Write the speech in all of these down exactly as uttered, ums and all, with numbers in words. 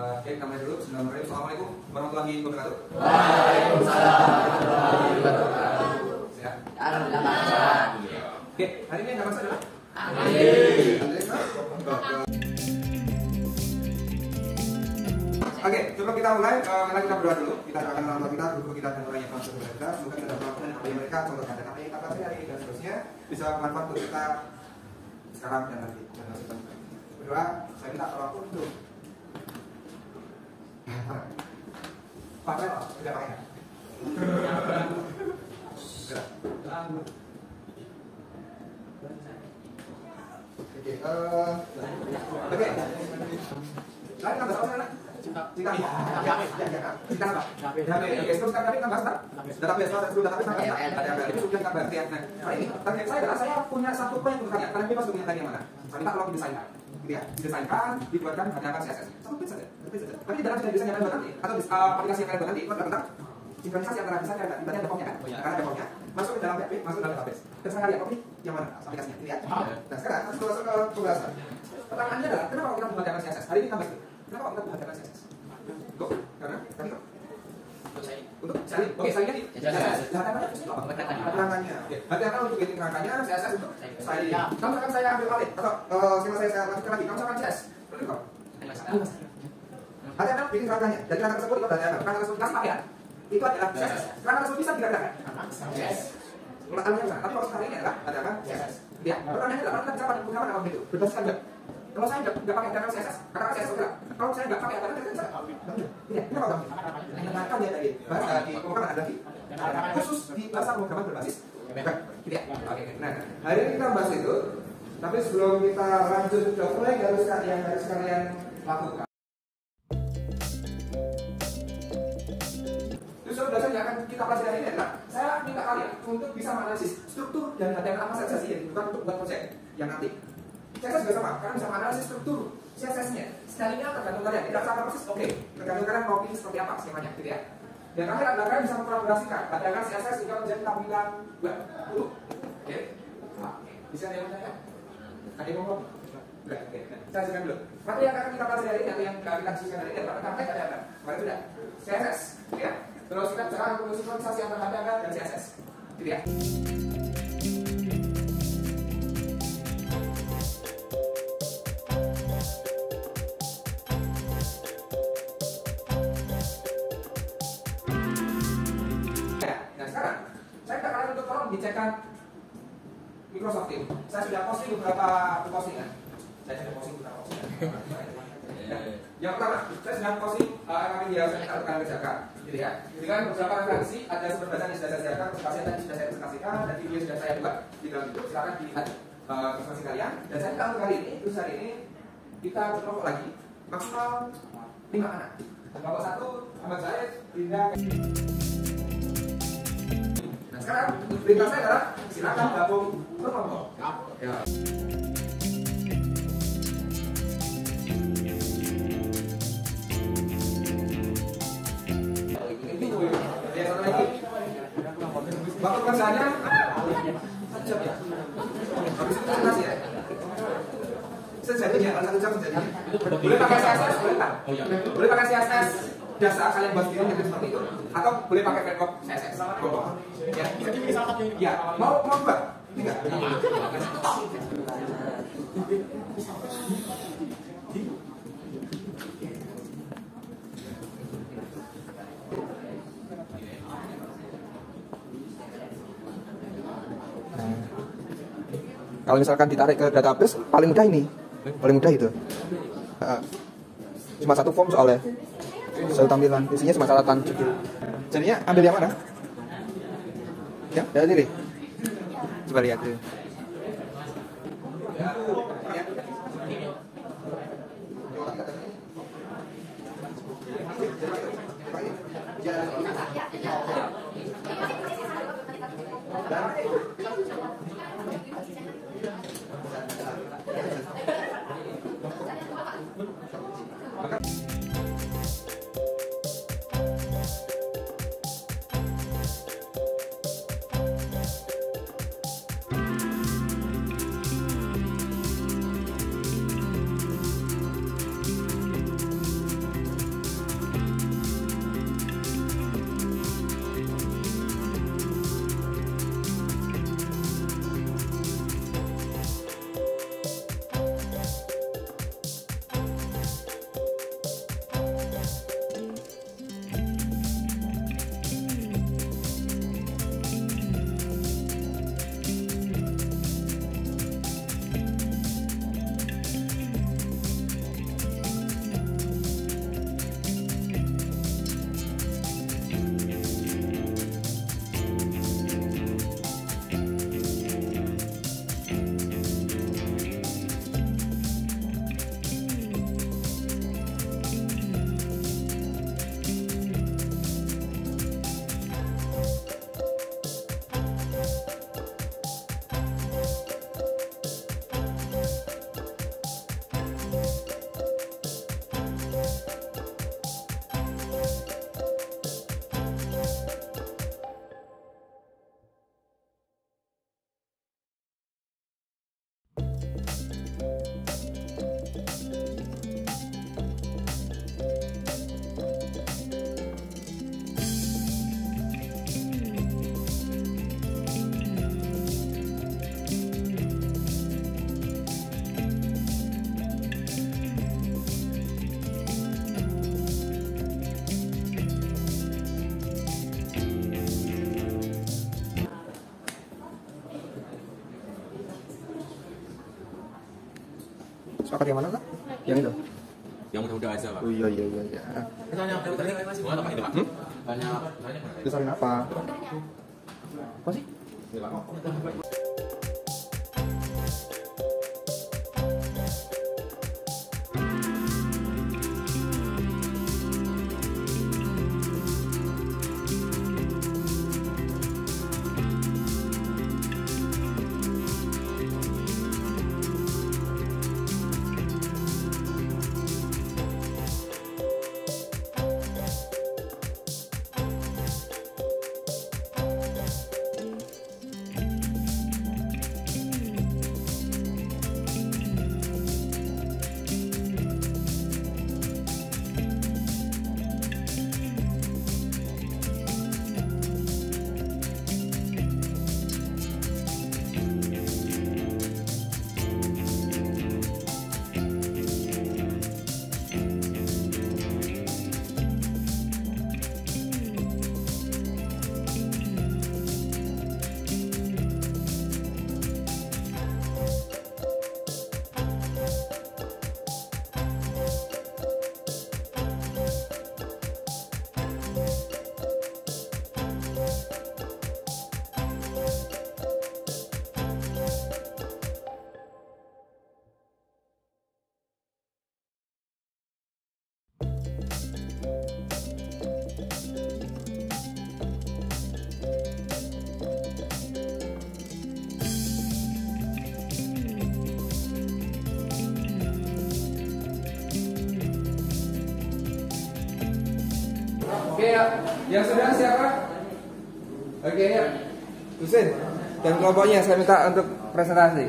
Uh, Oke, kita mulai dulu. Bismillahirrahmanirrahim. Assalamualaikum warahmatullahi wabarakatuh. Waalaikumsalam warahmatullahi wabarakatuh. Sehat? Alhamdulillah. Oke, hari ini yang masalah adalah Amin. Oke, sebelum kita mulai, uh, mari kita berdoa dulu. Kita doakan orang tua kita, guru kita, dan orang yang telah bekerja keras. Semoga kita dapat melakukan apa yang mereka contohkan dan apa yang kita pelajari hari ini dan seterusnya bisa bermanfaat untuk kita sekarang dan nanti. Dan nanti berdoa, saya minta tolong untuk pakai apa? Tidak pakai. Gerak. Oke, uh, oke. Lain nambah apa sana? Cinta. Cinta. Ya, ya, ya. Cinta apa? Database. Oke, terus kan tadi nambah apa? Database. Sebelum database nambah apa? Ada itu sudah nambah ya. Nah, kali ini target saya adalah saya punya satu proyek untuk kalian. Kalian bebas punya tadi yang mana? Saya minta tolong didesainkan. Gitu ya. Didesainkan, dibuatkan, ada C S S. Satu page saja. Satu page saja. Tapi dalam desain yang kalian buat nanti atau aplikasi yang kalian buat nanti itu adalah tentang sinkronisasi antara desain dan tadi ada formnya kan? Karena ada formnya. Masuk ke dalam P H P, masuk ke dalam database. Terus kalian copy yang mana aplikasinya? Ini ya. Nah, sekarang masuk masuk ke pembahasan. Pertanyaannya adalah kenapa kita menggunakan C S S? Hari ini tambah itu. Kenapa kita menggunakan C S S? Kok? Karena tadi kok? Untuk cari. Oke, salingnya di C S S. Lah namanya itu apa? Keterangannya. Oke. Berarti akan untuk bikin keterangannya C S S untuk salin. Kalau misalkan saya ambil alih atau eh skema saya saya lanjutkan lagi. Kalau misalkan C S S, betul kok? Nanti akan bikin keterangannya. Jadi keterangan tersebut itu dari keterangan tersebut kasih pakai. Itu adalah C S S. Keterangan tersebut bisa digerakkan. Yes. Pertanyaannya bisa. Tapi kalau sekarang ini adalah ada apa? C S S. Ya. Pertanyaannya adalah kita bisa pakai menggunakan apa itu? Berdasarkan web. Kalau saya nggak nggak pakai data C S S, karena C S S enggak. Kalau saya nggak pakai data C S S, ini ini apa? Mengenalkan ya tadi bahasa di pemrograman ada di khusus di bahasa pemrograman berbasis web. Gitu ya. Oke. Nah, hari ini kita bahas itu. Tapi sebelum kita lanjut ke proyek harus yang harus kalian lakukan. Terus dasar yang akan kita pelajari ini adalah saya minta kalian untuk bisa menganalisis struktur dan data yang apa saja sih, bukan untuk buat proyek yang nanti. C S S juga sama, kalian bisa menganalisis struktur C S S-nya. Stylingnya tergantung kalian, tidak sama persis, oke. Tergantung kalian mau pilih seperti apa skemanya, gitu ya. Dan terakhir adalah kalian bisa mengkolaborasikan badangan C S S hingga menjadi tampilan web. Utuh, oke. Bisa ada yang bertanya? Ada yang ngomong? Enggak, oke. Saya jelaskan dulu. Materi yang akan kita pelajari hari ini atau yang kita diskusikan hari ini adalah tentang ada apa? Mari sudah C S S, ya. Terus kita bicara tentang sinkronisasi antara badangan dan C S S, gitu ya. Dicekkan Microsoft Teams. Saya sudah posting beberapa postingan. Saya sudah posting beberapa postingan. Ya. Yang pertama, saya sudah posting uh, apa yang biasa kita akan kerjakan, gitu ya. Dengan beberapa referensi, ada sumber bacaan yang sudah saya sediakan, presentasi yang tadi sudah saya presentasikan, dan video sudah saya buat di dalam itu. Silakan dilihat uh, presentasi kalian. Dan saya minta untuk kali ini, terus hari ini kita berkelompok lagi maksimal lima anak. Kelompok satu, Ahmad Zaid, Dinda. Sekarang perintah saya adalah silakan gabung berkelompok. Ya. Ya, satu lagi. Waktu kerjanya satu jam ya. Habis itu presentasi ya. Sejadinya, satu jam sejadinya. Boleh pakai C S S, boleh tak? Boleh pakai C S S. Dasar kalian buat video yang seperti itu, atau boleh pakai backup C S S. Ya, ya, mau mau buat? Tidak. Kalau misalkan ditarik ke database, paling mudah ini, paling mudah itu. Cuma satu form soalnya. Satu tampilan, isinya cuma catatan judul. Jadinya ambil yang mana? Ya, dari sini. Coba lihat tuh. Sepakat yang mana kak? Yang itu? Yang muda-muda aja pak. Oh iya iya iya. iya. Misalnya tadi masih mau apa ini pak? Banyak, banyak. Desain apa? Apa sih? Oke ya, yang sudah siapa? Oke ya, Husin dan kelompoknya saya minta untuk presentasi.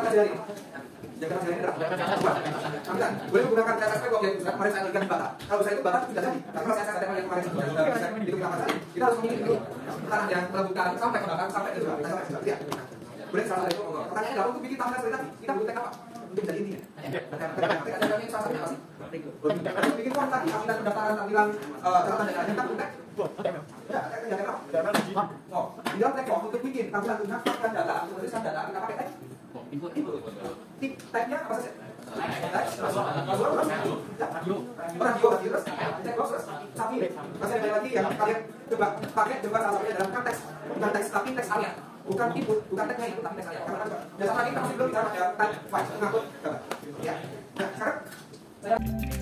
konsentrasi jari. Jaga jari gerak. Tampilan. Boleh menggunakan cara aspek objek. Kemarin saya berikan bata. Kalau saya itu bata tidak jadi. Karena kalau saya katakan yang kemarin sudah bisa itu kita pasang. Kita harus memilih dulu tanah yang melambungkan sampai ke belakang sampai ke sebelah. Kita sampai ke sebelah. Lihat. Boleh salah satu ngomong. Pertanyaannya adalah untuk bikin tampilan seperti tadi. Kita butuh teknik apa? Untuk menjadi intinya. Ada yang salah satunya apa sih? Untuk bikin form tadi, tampilan pendaftaran, tampilan catatan dan lain-lain, kita butuh teknik. Ya, teknik yang apa? Oh, di dalam teknik untuk bikin tampilan tulisan fakta data, untuk tulisan data kita pakai teknik. Input, input. Tip, type-nya apa saja? Radio, virus, checkbox, tapi masih ada lagi yang kalian coba pakai coba salah satunya dalam teks, bukan teks tapi teks harian, bukan input, bukan teksnya input tapi teks harian. Karena dasar lagi kita masih belum bicara pada type file, ngangkut, ya. Nah sekarang saya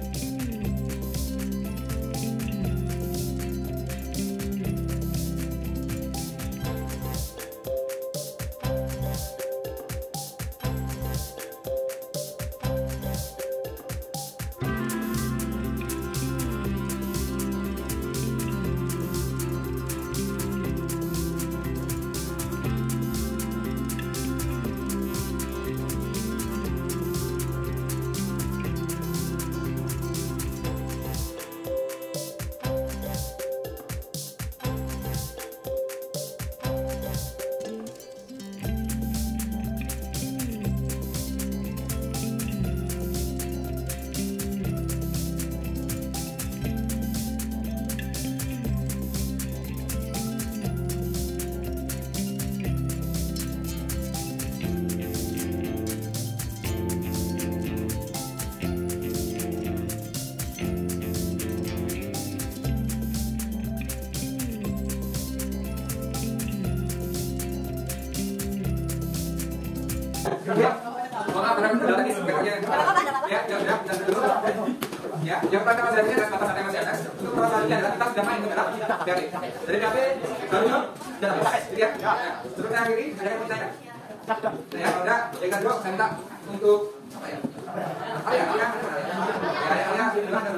ya, maaf karena udah tadi sebenarnya ya, ya, ya, dan dulu ya, yang pertama masalahnya adalah batas data masih ada. Untuk permasalahannya adalah kita sudah main ke dalam D A P. Dari D A P baru database, gitu ya. Terus yang akhiri ada yang pertanyaan. Ya, kalau enggak, yang kedua saya minta untuk apa ya? Apa ya? Ya, ya, ya, gimana?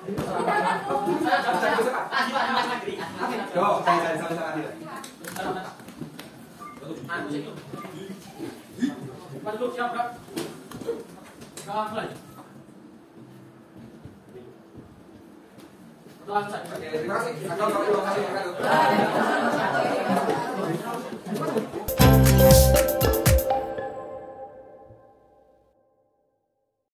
Saya bisa Pak. Yo, saya saya sama-sama Adil. Masuk siap, Kak. Kak, mulai. Oke, terima kasih. Terima kasih.